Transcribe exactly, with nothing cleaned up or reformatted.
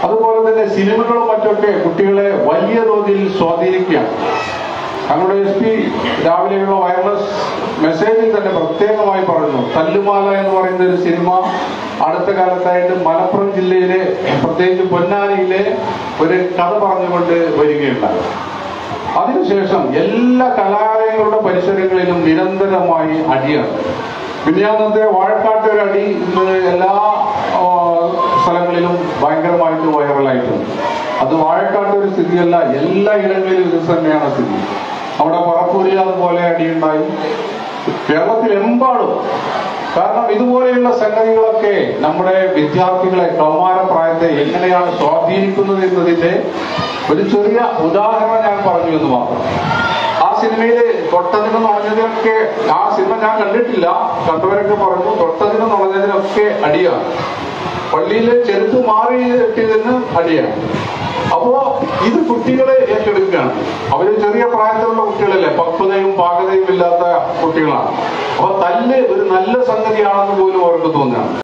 അതുപോലെ തന്നെ സിനിമകളും മറ്റൊക്കെ കുട്ടികളെ വലിയ തോതിൽ സ്വാധീനിക്കുകയാണ്. ഞങ്ങളുടെ എസ് പി രാവിലെയുള്ള വയർലെസ് മെസ്സേജിൽ തന്നെ പ്രത്യേകമായി പറഞ്ഞു, തല്ലുമാല എന്ന് പറയുന്ന ഒരു സിനിമ അടുത്ത കാലത്തായിട്ട് മലപ്പുറം ജില്ലയിലെ പ്രത്യേകിച്ച് പൊന്നാനിയിലെ ഒരു കഥ പറഞ്ഞുകൊണ്ട് വരികയുണ്ടായി. അതിനുശേഷം എല്ലാ കലാലയങ്ങളുടെ പരിസരങ്ങളിലും നിരന്തരമായി അടിയാണ്. മിനിഞ്ഞാന്നത്തെ വാഴക്കാട്ട് ഒരു അടി ഇന്ന് എല്ലാ സ്ഥലങ്ങളിലും ഭയങ്കരമായിട്ട് വൈറലായിട്ടുണ്ട്. അത് വാഴക്കാട്ട് ഒരു സ്ഥിതിയല്ല, എല്ലാ ഇടങ്ങളിലും ഇത് തന്നെയാണ് സ്ഥിതി. അവിടെ പറപ്പൂരിൽ അതുപോലെ അടിയുണ്ടായി, കേരളത്തിലെമ്പാടും. കാരണം ഇതുപോലെയുള്ള സംഗതികളൊക്കെ നമ്മുടെ വിദ്യാർത്ഥികളെ കൗമാരപ്രായത്തെ എങ്ങനെയാണ് സ്വാധീനിക്കുന്നത് എന്നതിന്റെ ഒരു ചെറിയ ഉദാഹരണം ഞാൻ പറഞ്ഞു എന്ന് മാത്രം. ആ സിനിമയില് തൊട്ടതിനും നുണഞ്ഞതിനൊക്കെ, ആ സിനിമ ഞാൻ കണ്ടിട്ടില്ല, കണ്ടവരൊക്കെ പറഞ്ഞു തൊട്ടതിനും നുണഞ്ഞതിനൊക്കെ അടിയാണ്. പള്ളിയിലെ ചെരുപ്പ് മാറി കിട്ടിയതിന് അടിയാണ്. അപ്പോ ഇത് കുട്ടികളെ ഏറ്റെടുക്കുകയാണ്. അവര് ചെറിയ പ്രായത്തിലുള്ള കുട്ടികളല്ലേ, പക്വതയും പാകതയും ഇല്ലാത്ത കുട്ടികളാണ്. അപ്പൊ തല്ല് ഒരു നല്ല സംഗതിയാണെന്ന് പോലും അവർക്ക് തോന്നുകയാണ്.